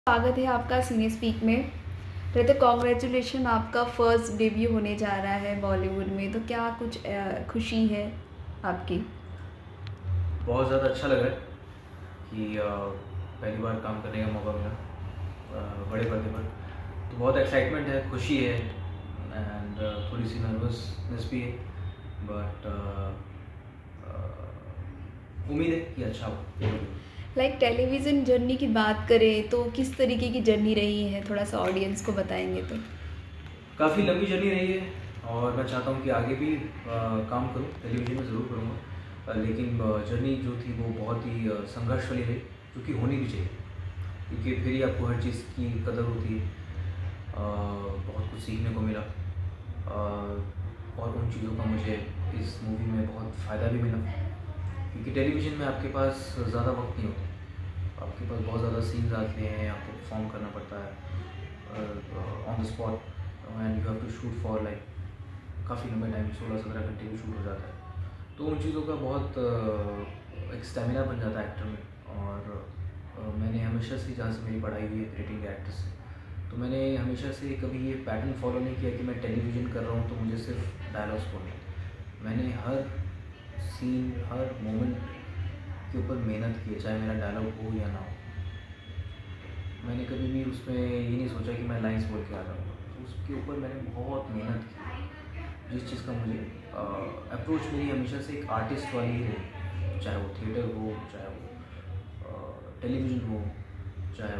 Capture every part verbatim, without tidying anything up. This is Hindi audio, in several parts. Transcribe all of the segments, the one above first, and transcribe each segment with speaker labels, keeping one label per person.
Speaker 1: स्वागत है आपका सिने स्पीक में। रहते कॉन्ग्रेचुलेशन, आपका फर्स्ट डेब्यू होने जा रहा है बॉलीवुड में, तो क्या कुछ खुशी है आपकी?
Speaker 2: बहुत ज़्यादा अच्छा लग रहा है कि पहली बार काम करने का मौका मिला बड़े पर्दे पर। तो बहुत एक्साइटमेंट है, खुशी है एंड थोड़ी सी नर्वसनेस भी है, बट उम्मीद है कि अच्छा हो।
Speaker 1: लाइक टेलीविज़न जर्नी की बात करें तो किस तरीके की जर्नी रही है, थोड़ा सा ऑडियंस को बताएंगे तो?
Speaker 2: काफ़ी लंबी जर्नी रही है और मैं चाहता हूँ कि आगे भी आ, काम करूँ, टेलीविज़न में ज़रूर करूँगा, लेकिन जर्नी जो थी वो बहुत ही संघर्ष वाली रही, जो कि होनी भी चाहिए, क्योंकि फिर ही आपको हर चीज़ की कदर होती है। आ, बहुत कुछ सीखने को मिला आ, और उन चीज़ों का मुझे इस मूवी में बहुत फ़ायदा भी मिला, क्योंकि टेलीविज़न में आपके पास ज़्यादा वक्त नहीं होता, आपके पास बहुत ज़्यादा सीन्स आते हैं, आपको परफॉर्म करना पड़ता है on the spot and you have to shoot for like काफ़ी लंबे टाइम, सोलह सत्रह घंटे भी शूट हो जाता है। तो उन चीज़ों का बहुत uh, एक स्टेमिना बन जाता है एक्टर में। और uh, मैंने हमेशा से, जहाँ से मेरी पढ़ाई हुई है क्रिएटिंग एक्टर से, तो मैंने हमेशा से कभी ये पैटर्न फॉलो नहीं किया कि मैं टेलीविज़न कर रहा हूँ तो मुझे सिर्फ डायलॉग्स बोलने। मैंने हर सीन, हर मोमेंट के ऊपर मेहनत की है, चाहे मेरा डायलॉग हो या ना हो। मैंने कभी भी उसमें ये नहीं सोचा कि मैं लाइंस बोल के आ जाऊँगा, उसके ऊपर मैंने बहुत मेहनत की। जिस चीज़ का मुझे अप्रोच मेरी हमेशा से एक आर्टिस्ट वाली ही रही, चाहे वो थिएटर हो, चाहे वो टेलीविज़न हो, चाहे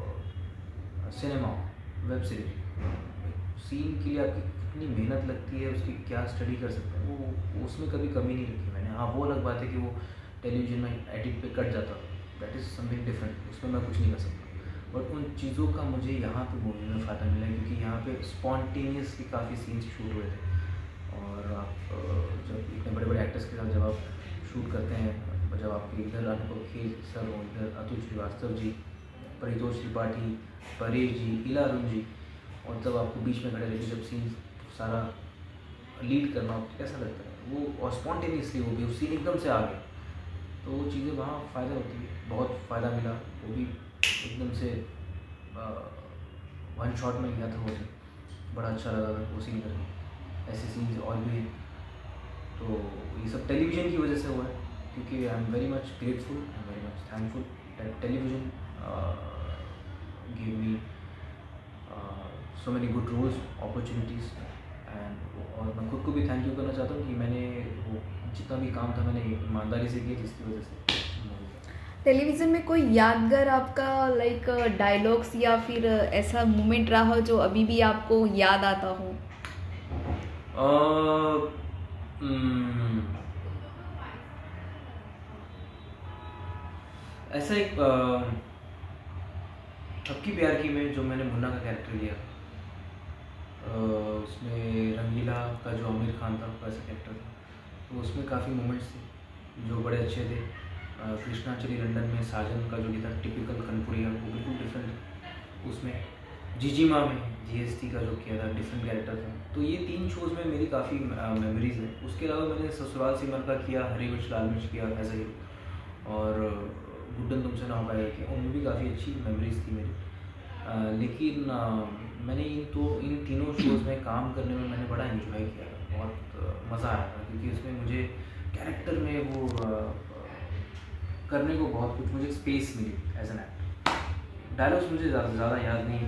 Speaker 2: वो सिनेमा हो, वेब सीरीज। सीन के लिए आपकी कितनी मेहनत लगती है, उसकी क्या स्टडी कर सकते हैं, वो उसमें कभी कमी नहीं रखी मैंने। हाँ, वो अलग बात है कि वो टेलीविज़न में एडिट पे कट जाता, दैट इज़ समथिंग डिफरेंट, उसमें मैं कुछ नहीं कर सकता। बट उन चीज़ों का मुझे यहाँ पे मूवी में फ़ायदा मिला है, क्योंकि यहाँ पे स्पॉन्टेनियसली काफ़ी सीन्स शूट हुए थे। और आप जब इतने बड़े बड़े एक्टर्स के साथ जब आप शूट करते हैं, जब आपके इधर अनुभव खेल सर हो, इधर अतुल श्रीवास्तव जी, परितोष त्रिपाठी, परेश जी, इला अरुण जी, और तब आपको बीच में खड़े रहकर जब सीन सारा लीड करना, आपको कैसा लगता है वो, और स्पॉन्टेनियसली वो भी उस सीन एकदम से आ गए, तो वो चीज़ें वहाँ फ़ायदा होती है, बहुत फ़ायदा मिला। वो भी एकदम से वन शॉट में गया था, वो भी बड़ा अच्छा लगा था वो सीन करके। ऐसे सीन्स और भी, तो ये सब टेलीविज़न की वजह से हुआ है, क्योंकि I am very much grateful, I am very much thankful that television give me so many good roles, opportunities and. और मैं खुद को भी थैंक यू करना चाहता हूँ कि मैंने वो जितना भी काम था मैंने ईमानदारी से किया, जिसकी वजह से।
Speaker 1: टेलीविज़न में कोई यादगार आपका लाइक डायलॉग्स या फिर ऐसा मोमेंट रहा हो जो अभी भी आपको याद आता हो?
Speaker 2: uh, hmm, ऐसा एक सबकी प्यार की में जो मैंने मुन्ना का कैरेक्टर लिया, uh, उसमें रंगीला का जो आमिर खान था वैसा कैरेक्टर था, तो उसमें काफ़ी मोमेंट्स थे जो बड़े अच्छे थे। कृष्णा चली लंदन में साजन का जो लिया था, टिपिकल कनपुरिया, वो बिल्कुल डिफरेंट। उसमें जीजी माँ में जीएसटी का जो किया था, डिफरेंट कैरेक्टर था। तो ये तीन शोज़ में मेरी काफ़ी मेमोरीज हैं। उसके अलावा मैंने ससुराल सिमर का किया, हरी मिर्च लाल मिर्च किया एज ए, और गुड्डन तुमसे ना हो पाएगा किया, उनमें भी काफ़ी अच्छी मेमोरीज थी मेरी। आ, लेकिन आ, मैंने इन तो इन तीनों शोज़ में काम करने में मैंने बड़ा इन्जॉय किया, बहुत मज़ा आया था, क्योंकि उसमें मुझे कैरेक्टर में वो आ, करने को बहुत कुछ, मुझे स्पेस मिली एज एन एक्टर। डायलॉग्स मुझे ज़्यादा ज़्यादा याद नहीं,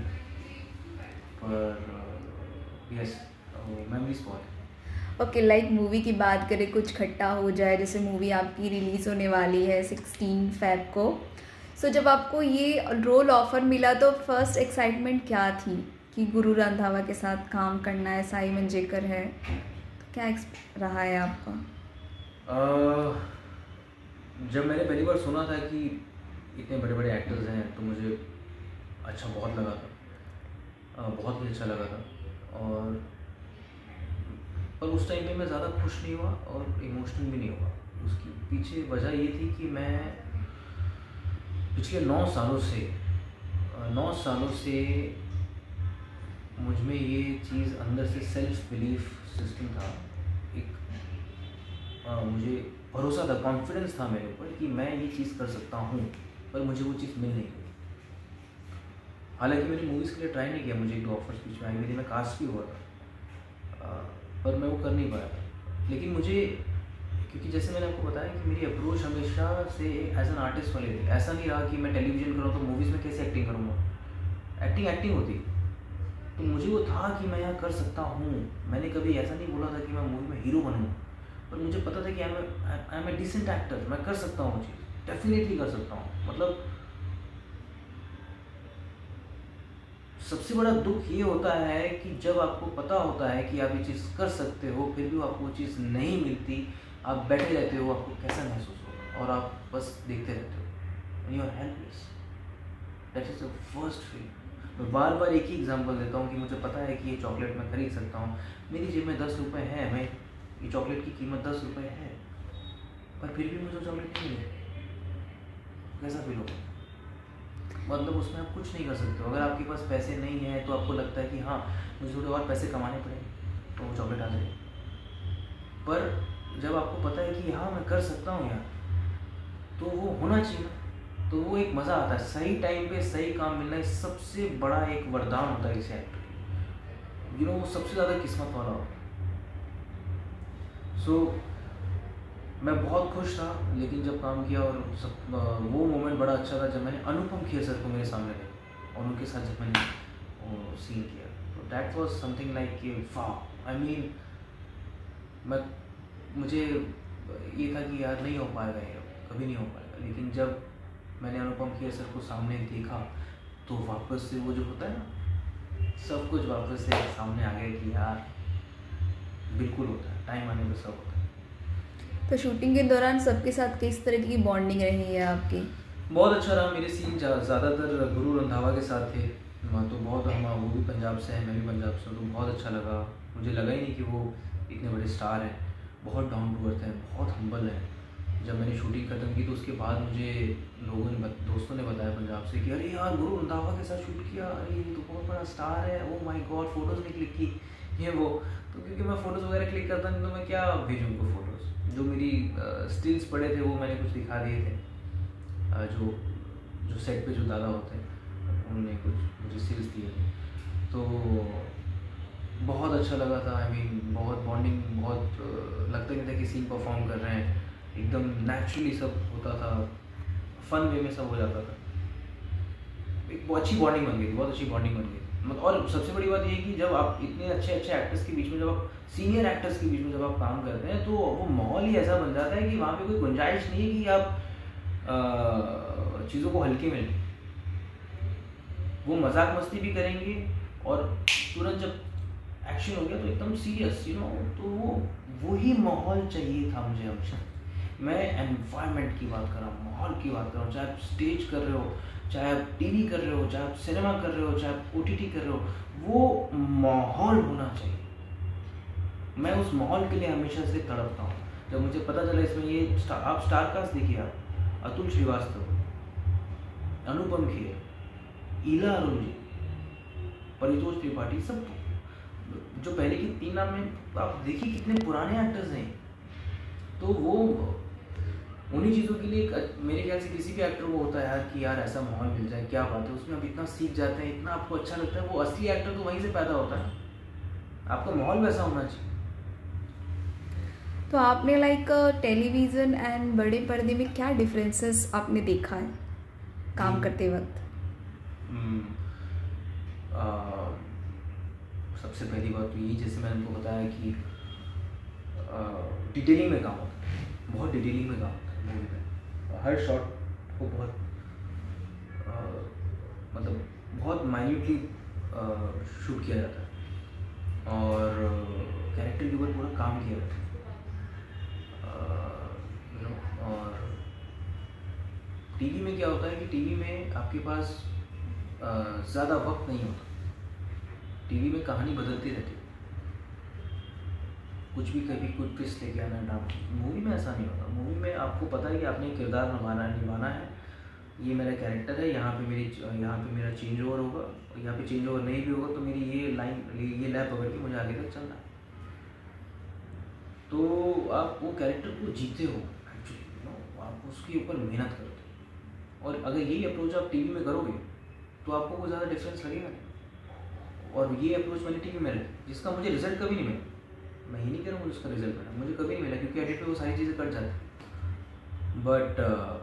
Speaker 2: पर यस मेमोरीज बहुत है।
Speaker 1: ओके, लाइक मूवी की बात करें, कुछ खट्टा हो जाए, जैसे मूवी आपकी रिलीज़ होने वाली है सिक्सटीन फेब को। सो so, जब आपको ये रोल ऑफ़र मिला तो फर्स्ट एक्साइटमेंट क्या थी कि गुरु रंधावा के साथ काम करना है, साई मंजेकर है, तो क्या रहा है आपका?
Speaker 2: uh, जब मैंने पहली बार सुना था कि इतने बड़े बड़े एक्टर्स हैं, तो मुझे अच्छा बहुत लगा था, आ, बहुत ही अच्छा लगा था। और पर उस टाइम पे मैं ज़्यादा खुश नहीं हुआ और इमोशनल भी नहीं हुआ। उसकी पीछे वजह ये थी कि मैं पिछले नौ सालों से नौ सालों से मुझ में ये चीज़ अंदर से सेल्फ बिलीफ सिस्टम था, एक आ, मुझे भरोसा था, कॉन्फिडेंस था मेरे ऊपर कि मैं ये चीज़ कर सकता हूँ, पर मुझे वो चीज़ मिल नहीं रही। हालांकि मैंने मूवीज़ के लिए ट्राई नहीं किया, मुझे एक दो ऑफर्स बीच में आई हुई थी, मैं कास्ट भी हुआ था, आ, पर मैं वो कर नहीं पाया था। लेकिन मुझे, क्योंकि जैसे मैंने आपको बताया कि मेरी अप्रोच हमेशा से एज एन आर्टिस्ट वाली थी, ऐसा नहीं रहा कि मैं टेलीविज़न करूँ तो मूवीज़ में कैसे एक्टिंग करूँगा, एक्टिंग एक्टिंग होती। तो मुझे वो था कि मैं यहाँ कर सकता हूँ। मैंने कभी ऐसा नहीं बोला था कि मैं मूवी में हीरो बनूँ, पर मुझे पता था कि I am I am a decent actor, मैं कर सकता हूँ चीज़, डेफिनेटली कर सकता हूँ। मतलब सबसे बड़ा दुख ये होता है कि जब आपको पता होता है कि आप ये चीज़ कर सकते हो, फिर भी आपको वो चीज़ नहीं मिलती, आप बैठे रहते हो, आपको कैसा महसूस होगा और आप बस देखते रहते हो, you are helpless. That is the first feel. मैं बार बार एक ही एग्जांपल देता हूँ कि मुझे पता है कि ये चॉकलेट मैं खरीद सकता हूँ, मेरी जेब में दस रुपये है, मैं ये चॉकलेट की कीमत दस रुपये है, पर फिर भी मुझे चॉकलेट नहीं मिली, कैसा फील होगा? मतलब उसमें आप कुछ नहीं कर सकते हो। अगर आपके पास पैसे नहीं हैं तो आपको लगता है कि हाँ मुझे थोड़े और पैसे कमाने पड़ेंगे तो वो चॉकलेट आ जाएगी, पर जब आपको पता है कि हाँ मैं कर सकता हूँ यार, तो वो होना चाहिए, तो वो एक मज़ा आता है। सही टाइम पे सही काम मिलना है, सबसे बड़ा एक वरदान होता है किसी एक्टर, यू नो, वो सबसे ज़्यादा किस्मत वाला होता है। सो so, मैं बहुत खुश था, लेकिन जब काम किया और सब, वो मोमेंट बड़ा अच्छा था जब मैंने अनुपम खेर सर को मेरे सामने देखा और उनके साथ जब मैंने वो सीन किया, तो दैट वाज समथिंग लाइक कि वाह, आई मीन मैं मुझे ये था कि यार नहीं हो पाएगा, ये कभी नहीं हो पाएगा। लेकिन जब मैंने अनुपम खेर सर को सामने देखा तो वापस से वो जो होता है ना, सब कुछ वापस से सामने आ गया कि यार बिल्कुल होता है, टाइम आने पर सब होता है।
Speaker 1: तो शूटिंग के दौरान सबके साथ किस तरह की बॉन्डिंग रही है आपकी?
Speaker 2: बहुत अच्छा रहा। मेरे सीन ज़्यादातर गुरु रंधावा के साथ थे, तो बहुत, हम वो भी पंजाब से हैं, मैं भी पंजाब से हूँ, तो बहुत अच्छा लगा। मुझे लगा ही नहीं कि वो इतने बड़े स्टार हैं, बहुत डाउन टू अर्थ हैं, बहुत हम्बल हैं। जब मैंने शूटिंग ख़त्म की तो उसके बाद मुझे लोगों ने, दोस्तों ने बताया पंजाब से कि अरे यार गुरु रंधावा के साथ शूट किया, अरे ये तो बहुत बड़ा स्टार है, ओ माय गॉड, फ़ोटोज़ नहीं क्लिक की, ये वो। तो क्योंकि मैं फ़ोटोज़ वगैरह क्लिक करता नहीं तो मैं क्या भेजूँ उनको फ़ोटोज़, जो मेरी स्टिल्स पड़े थे वो मैंने कुछ दिखा दिए थे, uh, जो जो सेट पे जो दादा होते हैं उन्होंने कुछ मुझे स्टिल्स दिए थे, तो बहुत अच्छा लगा था। आई मीन बहुत बॉन्डिंग, बहुत uh, लगता नहीं था कि सीन परफॉर्म कर रहे हैं, एकदम नेचुरली सब होता था, फन वे में सब हो जाता था। एक बहुत अच्छी बॉन्डिंग बन गई थी, बहुत अच्छी बॉन्डिंग बन गई। और सबसे बड़ी बात ये है कि जब आप इतने अच्छे अच्छे एक्टर्स के बीच में, जब आप सीनियर एक्टर्स के बीच में जब आप काम करते हैं, तो वो माहौल ही ऐसा बन जाता है कि वहाँ पे कोई गुंजाइश नहीं है कि आप चीज़ों को हल्के में लें। वो मजाक मस्ती भी करेंगे और तुरंत जब एक्शन हो गया तो एकदम सीरियस, यू नो। तो वो वही माहौल चाहिए था मुझे हमेशा। मैं एनवायरनमेंट की बात कर रहा हूँ, माहौल की बात कर रहा हूँ, चाहे आप स्टेज कर रहे हो, चाहे आप टीवी कर रहे हो, चाहे आप सिनेमा कर रहे हो, चाहे आप ओटीटी कर रहे हो, वो माहौल होना चाहिए। मैं उस माहौल के लिए हमेशा से तड़पता हूँ। जब मुझे पता चला इसमें ये स्टार, आप स्टार कास्ट देखिए, आप अतुल श्रीवास्तव, अनुपम खेर, ईला अरुण जी, परितोष त्रिपाठी, सब जो पहले की तीन नाम में आप देखिए कितने पुराने एक्टर्स हैं। तो वो उन्हीं चीज़ों के लिए मेरे ख्याल से किसी भी एक्टर को होता है यार कि यार ऐसा माहौल मिल जाए, क्या बात है, उसमें आप इतना सीख जाते हैं, इतना आपको अच्छा लगता है। वो असली एक्टर तो वहीं से पैदा होता है, आपका माहौल वैसा होना चाहिए।
Speaker 1: तो आपने लाइक टेलीविज़न एंड बड़े पर्दे में क्या डिफरेंसेस आपने देखा है काम करते वक्त?
Speaker 2: सबसे पहली बात तो यही, जैसे मैंने उनको बताया कि डिटेलिंग में काम होता है, बहुत डिटेलिंग में काम होता है मूवी में। हर शॉट को बहुत आ, मतलब बहुत माइन्यूटली शूट किया जाता है और कैरेक्टर के ऊपर पूरा काम किया जाता है, यू नो। और टीवी में क्या होता है कि टीवी में आपके पास ज़्यादा वक्त नहीं होता, टीवी में कहानी बदलती रहती है, कुछ भी कभी कुछ ट्विस्ट लेके आना ड्रामा। मूवी में ऐसा नहीं होता। मूवी में आपको पता है कि आपने किरदार निभाना निभाना है, ये मेरा कैरेक्टर है, यहाँ पे मेरी यहाँ पे मेरा चेंज ओवर होगा, यहाँ पे चेंज ओवर नहीं भी होगा तो मेरी ये लाइन, ये लैप पकड़ के मुझे आगे तक चलना है। तो आप वो कैरेक्टर को जीते हो एक्चुअली, नो, आप उसके ऊपर मेहनत करते हो। और अगर यही अप्रोच आप टीवी में करोगे तो आपको कोई ज़्यादा डिफरेंस लगेगा नहीं। और ये अप्रोच मैंने टीवी में रखी, जिसका मुझे रिजल्ट कभी नहीं मिला। मैं ये नहीं कह रहा हूँ उसका रिजल्ट मिला, मुझे कभी नहीं मिला, क्योंकि एडिट पे वो सारी चीज़ें कट जाती। बट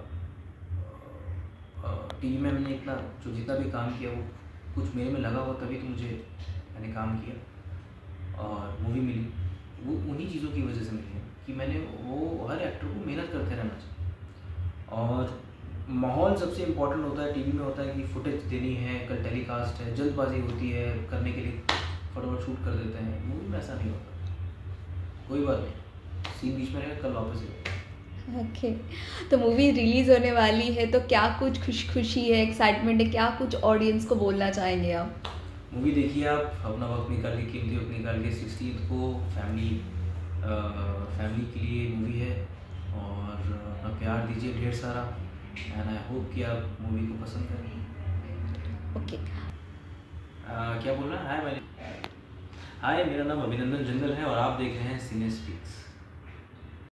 Speaker 2: टीवी में मैंने इतना जो जितना भी काम किया वो कुछ मेरे में लगा हुआ, तभी तो मुझे मैंने काम किया और मूवी मिली। वो उन्हीं चीज़ों की वजह से मिली है कि मैंने वो हर एक्टर को मेहनत करते रहना चाहिए। और माहौल सबसे इम्पोर्टेंट होता है। टीवी में होता है कि फुटेज देनी है, कल टेलीकास्ट है, जल्दबाजी होती है करने के लिए, फटाफट शूट कर देते हैं। मूवी में ऐसा नहीं होता। कोई बात नहीं, सीन बीच में रहेगा, कल वापस ही।
Speaker 1: ओके तो मूवी रिलीज़ होने वाली है, तो क्या कुछ खुश खुशी है, एक्साइटमेंट है, क्या कुछ ऑडियंस को बोलना चाहेंगे आप?
Speaker 2: मूवी देखिए आप, अपना वक्त निकाल के, कीमती वक्त निकाल के। सिक्सटीन को फैमिली फैमिली के लिए मूवी है, और अपना प्यार दीजिए ढेर सारा, एंड आई होप कि आप मूवी को पसंद करें।
Speaker 1: ओके
Speaker 2: क्या बोलना है? हाय मैंने हाय मेरा नाम अभिनंदन जिंदल है और आप देख रहे हैं सिने स्पीक्स।